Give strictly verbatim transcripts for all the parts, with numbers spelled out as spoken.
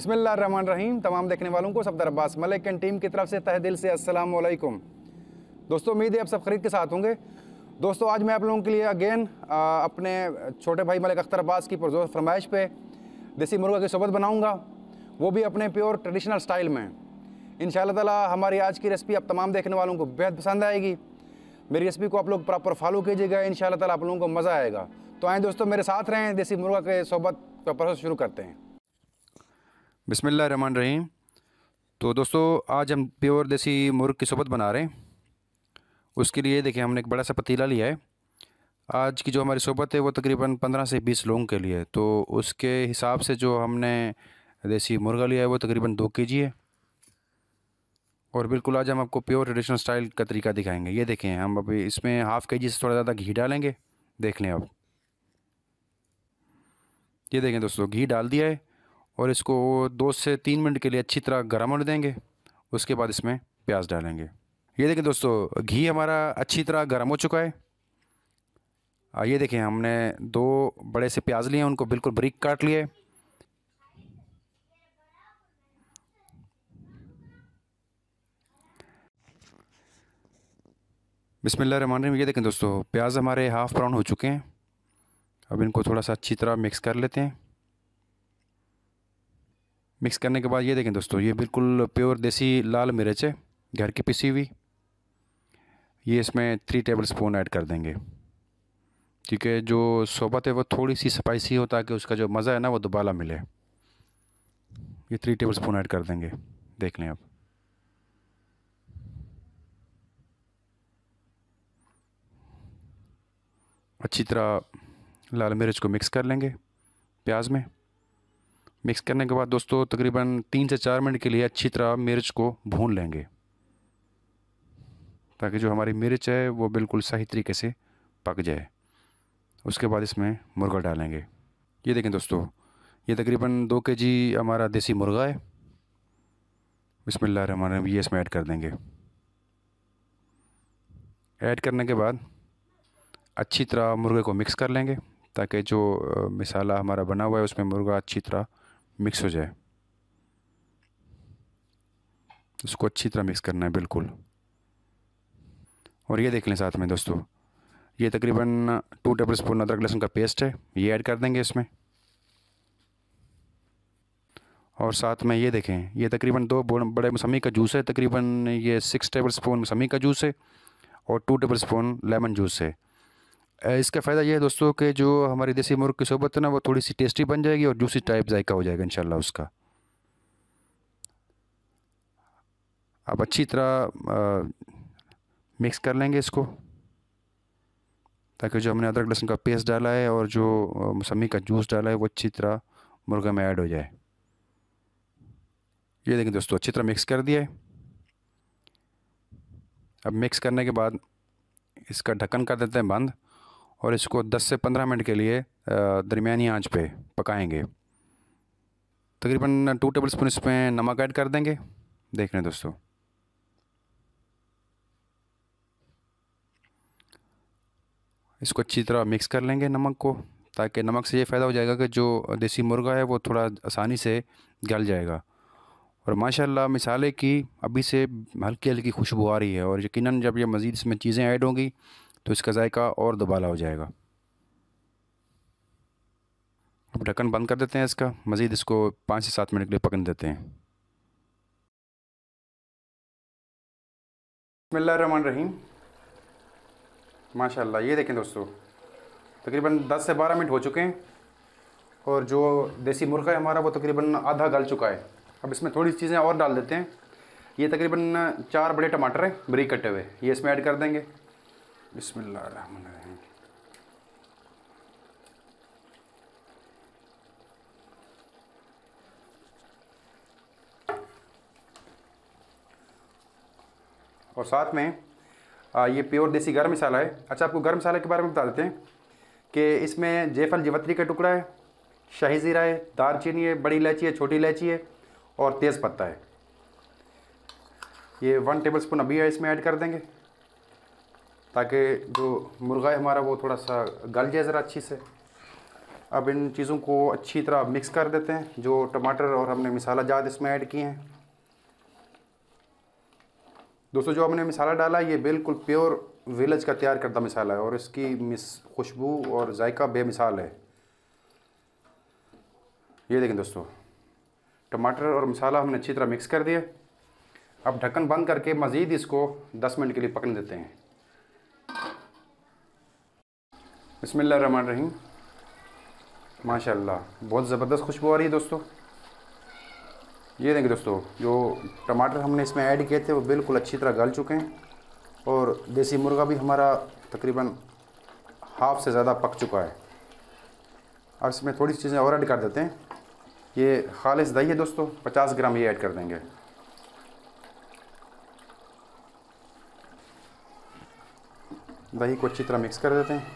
बिस्मिल्लाहिर्रहमानिर्रहीम। तमाम देखने वालों को सफदर अब्बास मलिक एंड टीम की तरफ से तहे दिल से अस्सलाम वालेकुम। दोस्तों, उम्मीद है आप सब खरीद के साथ होंगे। दोस्तों, आज मैं आप लोगों के लिए अगेन अपने छोटे भाई मलिक अख्तर अब्बास की पुरजोर फरमाइश पे देसी मुर्गा की सोबत बनाऊंगा, वो भी अपने प्योर ट्रेडिशनल स्टाइल में। इंशाअल्लाह ताला हमारी आज की रेसिपी आप तमाम देखने वालों को बेहद पसंद आएगी। मेरी रेसिपी को आप लोग प्रॉपर फॉलो कीजिएगा, इंशाअल्लाह ताला आप लोगों को मज़ा आएगा। तो आए दोस्तों, मेरे साथ रहें, देसी मुर्गा के सोबत का प्रोसेस शुरू करते हैं। बिस्मिल्लाहिर्रहमानिर्रहीम। तो दोस्तों, आज हम प्योर देसी मुर्ग की सोबत बना रहे हैं। उसके लिए देखिए, हमने एक बड़ा सा पतीला लिया है। आज की जो हमारी सोबत है वो तकरीबन पंद्रह से बीस लोगों के लिए, तो उसके हिसाब से जो हमने देसी मुर्गा लिया है वो तकरीबन दो के जी है। और बिल्कुल आज हम आपको प्योर ट्रेडिशनल स्टाइल का तरीका दिखाएंगे। ये देखें, हम अभी इसमें हाफ़ के जी से थोड़ा ज़्यादा घी डालेंगे। देख लें आप, ये देखें दोस्तों, घी डाल दिया है और इसको दो से तीन मिनट के लिए अच्छी तरह गर्म होने देंगे। उसके बाद इसमें प्याज डालेंगे। ये देखें दोस्तों, घी हमारा अच्छी तरह गर्म हो चुका है। ये देखें, हमने दो बड़े से प्याज लिए हैं, उनको बिल्कुल बारीक काट लिए। बिस्मिल्लाहिर्रहमानिर्रहीम। ये देखें दोस्तों, प्याज हमारे हाफ़ ब्राउन हो चुके हैं। अब इनको थोड़ा सा अच्छी तरह मिक्स कर लेते हैं। मिक्स करने के बाद ये देखें दोस्तों, ये बिल्कुल प्योर देसी लाल मिर्च है, घर की पिसी हुई। ये इसमें थ्री टेबल स्पून ऐड कर देंगे, क्योंकि जो सोबत है वो थोड़ी सी स्पाइसी हो, ताकि उसका जो मज़ा है ना वो दोबारा मिले। ये थ्री टेबल स्पून ऐड कर देंगे। देख लें आप, अच्छी तरह लाल मिर्च को मिक्स कर लेंगे प्याज में। मिक्स करने के बाद दोस्तों, तकरीबन तीन से चार मिनट के लिए अच्छी तरह मिर्च को भून लेंगे, ताकि जो हमारी मिर्च है वो बिल्कुल सही तरीके से पक जाए। उसके बाद इसमें मुर्गा डालेंगे। ये देखें दोस्तों, ये तकरीबन दो के जी हमारा देसी मुर्गा है। बिस्मिल्लाहिर्रहमानिर्रहीम। ये इसमें ऐड कर देंगे। ऐड करने के बाद अच्छी तरह मुर्गे को मिक्स कर लेंगे, ताकि जो मसाला हमारा बना हुआ है उसमें मुर्गा अच्छी तरह मिक्स हो जाए। उसको अच्छी तरह मिक्स करना है बिल्कुल। और ये देख लें साथ में दोस्तों, ये तकरीबन टू टेबल स्पून अदरक लहसुन का पेस्ट है, ये ऐड कर देंगे इसमें। और साथ में ये देखें, ये तकरीबन दो बड़े मौसमी का जूस है, तकरीबन ये सिक्स टेबल स्पून मौसमी का जूस है और two tablespoon lemon juice है। इसका फ़ायदा ये है दोस्तों कि जो हमारी देसी मुर्ग की सोबत है ना वो थोड़ी सी टेस्टी बन जाएगी और जूसी टाइप जायका हो जाएगा इंशाल्लाह उसका। अब अच्छी तरह मिक्स कर लेंगे इसको, ताकि जो हमने अदरक लहसुन का पेस्ट डाला है और जो मौसमी का जूस डाला है वो अच्छी तरह मुर्गा में ऐड हो जाए। ये देखें दोस्तों, अच्छी तरह मिक्स कर दिया है। अब मिक्स करने के बाद इसका ढक्कन कर देते हैं बंद और इसको दस से पंद्रह मिनट के लिए दरमियानी आंच पे पकाएंगे। तकरीबन टू टेबल स्पून इसमें नमक ऐड कर देंगे। देख लें दोस्तों, इसको अच्छी तरह मिक्स कर लेंगे नमक को, ताकि नमक से ये फ़ायदा हो जाएगा कि जो देसी मुर्गा है वो थोड़ा आसानी से गल जाएगा। और माशाल्लाह मिसाले की अभी से हल्की हल्की खुशबू आ रही है, और यकीनन जब ये मज़ीद इसमें चीज़ें ऐड होंगी तो इसका जायका और दोबारा हो जाएगा। अब ढक्कन बंद कर देते हैं इसका, मज़ीद इसको पाँच से सात मिनट के लिए पकने देते हैं। बिस्मिल्लाहिर्रहमानिर्रहीम। माशाल्लाह, ये देखें दोस्तों, तकरीबन दस से बारह मिनट हो चुके हैं और जो देसी मुर्गा है हमारा वो तकरीबन आधा गल चुका है। अब इसमें थोड़ी चीज़ें और डाल देते हैं। ये तकरीबन चार बड़े टमाटर हैं बारीक कटे हुए, ये इसमें ऐड कर देंगे। बिस्मिल्लाहिर्रहमानिर्रहीम। और साथ में आ, ये प्योर देसी गर्म मसाला है। अच्छा, आपको गर्म मसाले के बारे में बता देते हैं कि इसमें जायफल जवत्री का टुकड़ा है, शाही ज़ीरा है, दालचीनी है, बड़ी इलायची है, छोटी इलायची है और तेज़ पत्ता है। ये वन टेबल स्पून अभी है इसमें ऐड कर देंगे, ताकि जो मुर्गा है हमारा वो थोड़ा सा गल जाए ज़रा अच्छी से। अब इन चीज़ों को अच्छी तरह मिक्स कर देते हैं, जो टमाटर और हमने मसाला जात इसमें ऐड किए हैं। दोस्तों जो हमने मसाला डाला ये बिल्कुल प्योर विलेज का तैयार करता मसाला है और इसकी मिस खुशबू और जायका बेमिसाल है। ये देखें दोस्तों, टमाटर और मसाला हमने अच्छी तरह मिक्स कर दिया। अब ढक्कन बंद करके मज़ीद इसको दस मिनट के लिए पकने देते हैं। बिस्मिल्लाहिर्रहमानिर्रहीम। माशाल्लाह बहुत ज़बरदस्त खुशबू आ रही है दोस्तों। ये देखें दोस्तों, जो टमाटर हमने इसमें ऐड किए थे वो बिल्कुल अच्छी तरह गल चुके हैं और देसी मुर्गा भी हमारा तकरीबन हाफ से ज़्यादा पक चुका है। अब इसमें थोड़ी सी चीज़ें और ऐड कर देते हैं। ये खालिस दही है दोस्तों, पचास ग्राम ये ऐड कर देंगे। दही को अच्छी तरह मिक्स कर देते हैं।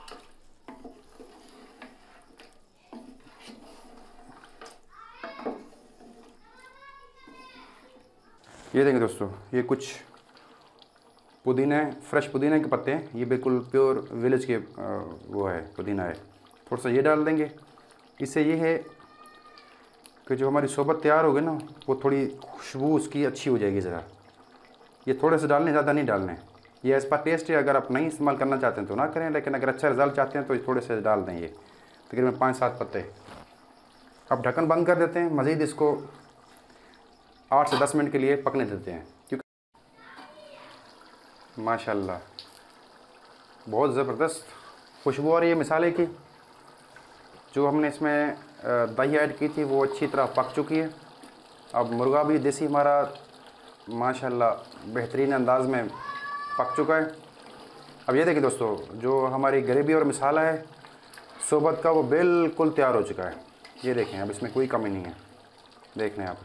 ये देखें दोस्तों, ये कुछ पुदीने, फ्रेश पुदीने के पत्ते हैं। ये बिल्कुल प्योर विलेज के वो है, पुदीना है। थोड़ा सा ये डाल देंगे। इससे ये है कि जो हमारी शरबत तैयार होगी ना, वो थोड़ी खुशबू उसकी अच्छी हो जाएगी ज़रा। ये थोड़े से डालने, ज़्यादा नहीं डालने। ये एज पर टेस्ट है, अगर आप नहीं इस्तेमाल करना चाहते हैं तो ना करें, लेकिन अगर अच्छा रिजल्ट चाहते हैं तो थोड़े से डाल दें। ये तकरीबन पाँच सात पत्ते। अब ढक्कन बंद कर देते हैं, मज़ीद इसको आठ से दस मिनट के लिए पकने देते हैं। क्योंकि माशाल्लाह बहुत ज़बरदस्त खुशबू आ रही है मसाले की। जो हमने इसमें दही ऐड की थी वो अच्छी तरह पक चुकी है। अब मुर्गा भी देसी हमारा माशाल्लाह बेहतरीन अंदाज में पक चुका है। अब ये देखिए दोस्तों, जो हमारी ग्रेवी और मसाला है शरबत का वो बिल्कुल तैयार हो चुका है। ये देखें, अब इसमें कोई कमी नहीं है। देख लें आप।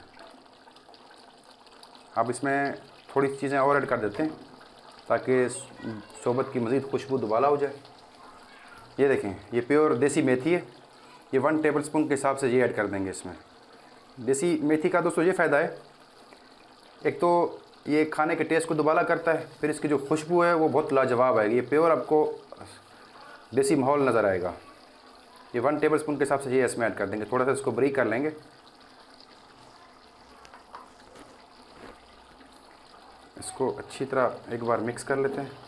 अब इसमें थोड़ी चीज़ें और ऐड कर देते हैं ताकि शरबत की मज़ीद खुशबू दुबाला हो जाए। ये देखें, ये प्योर देसी मेथी है। ये वन टेबल स्पून के हिसाब से ये ऐड कर देंगे इसमें। देसी मेथी का दोस्तों ये फ़ायदा है, एक तो ये खाने के टेस्ट को दुबाला करता है, फिर इसकी जो खुशबू है वो बहुत लाजवाब आएगी। ये प्योर आपको देसी माहौल नज़र आएगा। ये वन टेबल स्पून के हिसाब से ये इसमें ऐड कर देंगे। थोड़ा सा इसको ब्रीक कर लेंगे। इसको अच्छी तरह एक बार मिक्स कर लेते हैं।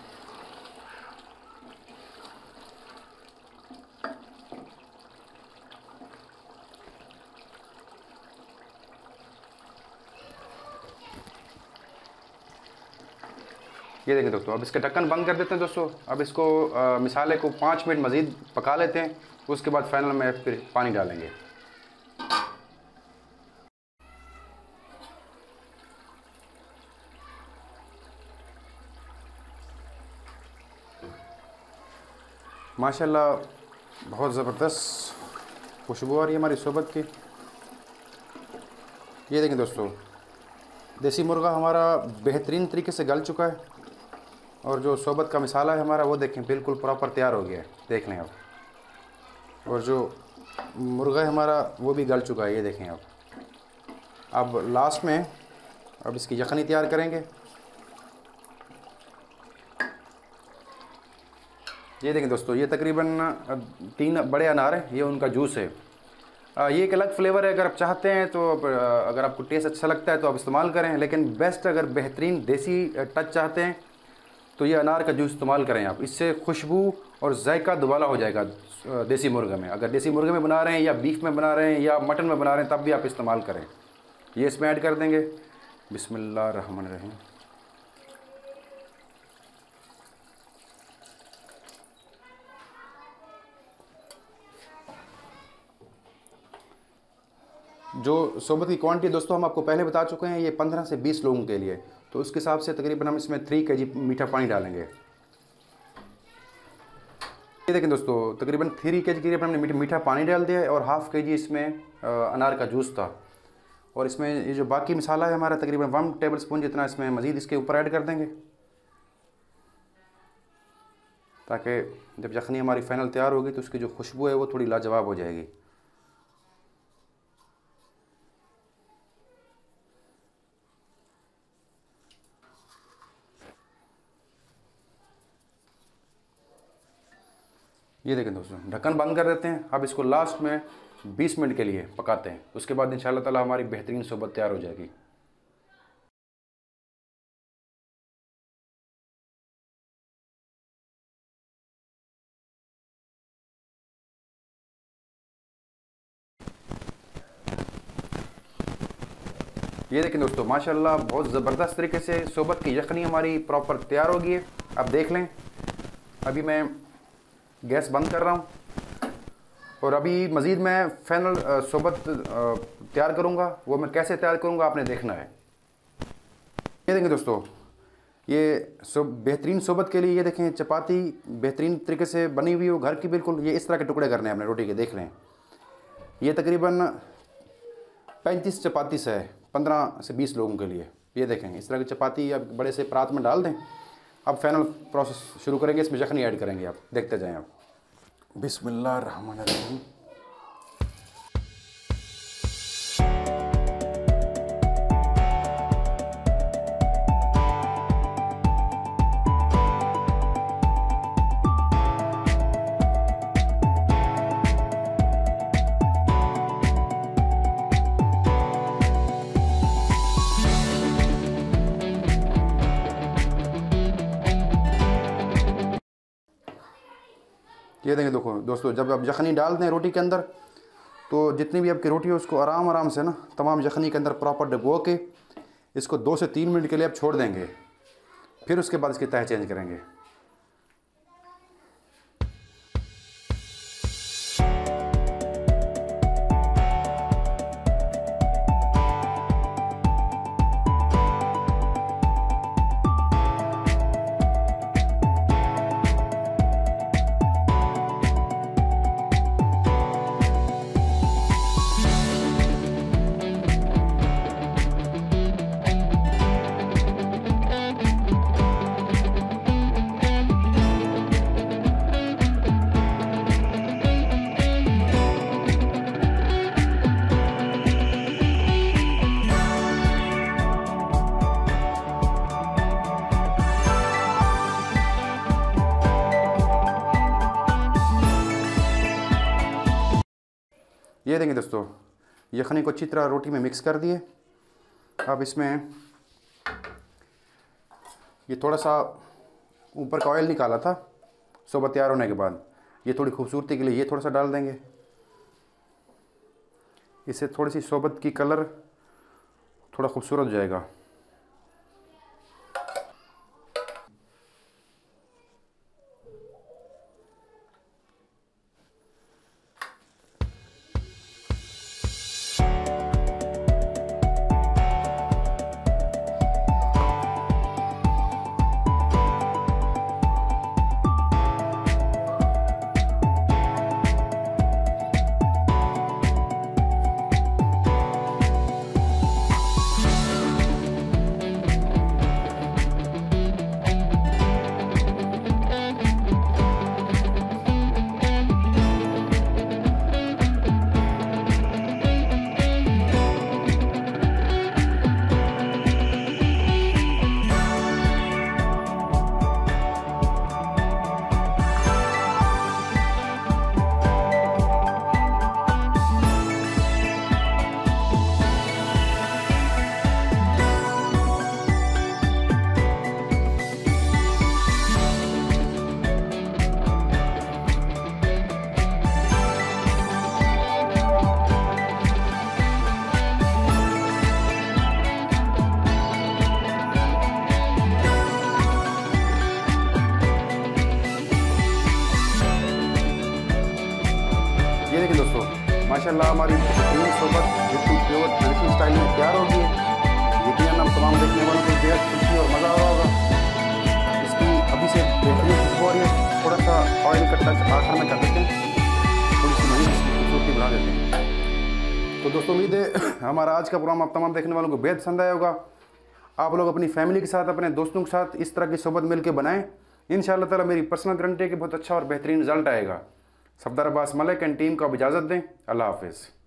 ये देखें दोस्तों, अब इसका ढक्कन बंद कर देते हैं दोस्तों। अब इसको आ, मिसाले को पाँच मिनट मज़ीद पका लेते हैं। उसके बाद फाइनल में फिर पानी डालेंगे। माशाल्लाह बहुत ज़बरदस्त खुशबू आ रही है हमारी शरबत की। ये देखें दोस्तों, देसी मुर्गा हमारा बेहतरीन तरीके से गल चुका है और जो शरबत का मसाला है हमारा वो देखें बिल्कुल प्रॉपर तैयार हो गया है। देख लें आप। और जो मुर्गा है हमारा वो भी गल चुका है। ये देखें आप। अब लास्ट में अब इसकी यखनी तैयार करेंगे। ये देखें दोस्तों, ये तकरीबन तीन बड़े अनार हैं। ये उनका जूस है। ये एक अलग फ्लेवर है। अगर आप चाहते हैं तो अगर आपको टेस्ट अच्छा लगता है तो आप इस्तेमाल करें, लेकिन बेस्ट अगर बेहतरीन देसी टच चाहते हैं तो ये अनार का जूस इस्तेमाल करें आप। इससे खुशबू और जायका दुबाला हो जाएगा देसी मुर्गे में। अगर देसी मुर्गे में बना रहे हैं या बीफ में बना रहे हैं या मटन में बना रहे हैं तब भी आप इस्तेमाल करें। ये इसमें ऐड कर देंगे। बिस्मिल्लाहिर्रहमानिर्रहीम। जो शरबत की क्वांटिटी दोस्तों हम आपको पहले बता चुके हैं, ये पंद्रह से बीस लोगों के लिए। तो उसके हिसाब से तकरीबन हम इसमें थ्री के जी मीठा पानी डालेंगे। ये देखें दोस्तों, तकरीबन थ्री के जी के करीब हमने मीठा पानी डाल दिया है और हाफ़ के जी इसमें अनार का जूस था। और इसमें ये जो बाकी मसाला है हमारा तकरीबन वन टेबल स्पून जितना इसमें मज़ीद इसके ऊपर ऐड कर देंगे, ताकि जब यखनी हमारी फाइनल तैयार होगी तो उसकी जो खुशबू है वो थोड़ी लाजवाब हो जाएगी। ये देखें दोस्तों, ढक्कन बंद कर देते हैं। अब इसको लास्ट में बीस मिनट के लिए पकाते हैं। उसके बाद इंशाल्लाह ताला हमारी बेहतरीन शरबत तैयार हो जाएगी। ये देखें दोस्तों, माशाल्लाह बहुत ज़बरदस्त तरीके से शरबत की यखनी हमारी प्रॉपर तैयार हो गई है। अब देख लें, अभी मैं गैस बंद कर रहा हूँ और अभी मज़ीद मैं फाइनल शरबत तैयार करूँगा। वो मैं कैसे तैयार करूँगा आपने देखना है। ये देखें दोस्तों, ये सब बेहतरीन शरबत के लिए ये देखें चपाती बेहतरीन तरीके से बनी हुई हो घर की, बिल्कुल ये इस तरह के टुकड़े करने हैं अपने रोटी के। देख लें, ये तकरीबन पैंतीस चपाती से है, पंद्रह से बीस लोगों के लिए। ये देखें इस तरह की चपाती आप बड़े से परात में डाल दें। अब फाइनल प्रोसेस शुरू करेंगे, इसमें यखनी ऐड करेंगे। आप देखते जाएं। आप बिस्मिल्लाह रहमान रहीम। ये देखें देखो दोस्तों, जब आप यखनी डाल दें रोटी के अंदर तो जितनी भी आपकी रोटी है उसको आराम आराम से ना तमाम यखनी के अंदर प्रॉपर डुबो के इसको दो से तीन मिनट के लिए आप छोड़ देंगे। फिर उसके बाद इसकी तह चेंज करेंगे। ये देंगे दोस्तों, यखनी को अच्छी तरह रोटी में मिक्स कर दिए। अब इसमें ये थोड़ा सा ऊपर का ऑयल निकाला था शरबत तैयार होने के बाद, ये थोड़ी खूबसूरती के लिए ये थोड़ा सा डाल देंगे। इससे थोड़ी सी शरबत की कलर थोड़ा खूबसूरत हो जाएगा। ये देखिए दोस्तों, माशाल्लाह हमारी बेहतरीन शरबत बिल्कुल प्योर ट्रेडिशनल स्टाइल में तैयार हो गई है। यकीनन हम तमाम देखने वालों को बेहद खुशी और मज़ा आ रहा होगा। इसकी अभी से बेहतरीन खुशबू आ रही है। थोड़ा सा ऑयल का टच आखिर में कर देते हैं, थोड़ी सी मज़ीद खूबसूरती बढ़ा देते हैं। तो दोस्तों उम्मीद है हमारा आज का प्रोग्राम आप तमाम देखने वालों को बेहद पसंद आया होगा। आप लोग अपनी फैमिली के साथ, अपने दोस्तों के साथ इस तरह की शरबत मिल के बनाएँ। इंशाअल्लाह ताला मेरी पर्सनल गारंटी है कि बहुत अच्छा और बेहतरीन रिजल्ट आएगा। सफदर अब्बास मलिक एंड टीम को अब इजाज़त दें। अल्लाह हाफिज़।